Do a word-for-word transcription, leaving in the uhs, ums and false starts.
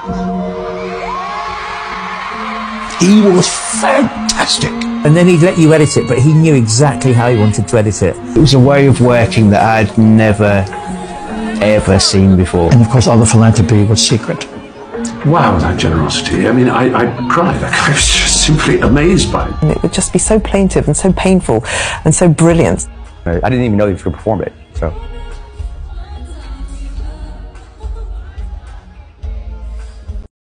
He was fantastic. And then he'd let you edit it, but he knew exactly how he wanted to edit it. It was a way of working that I'd never, ever seen before. And of course, all the philanthropy was secret. Wow, that generosity. I mean, I, I cried. I was just simply amazed by it. And it would just be so plaintive and so painful and so brilliant. I didn't even know he could perform it, so.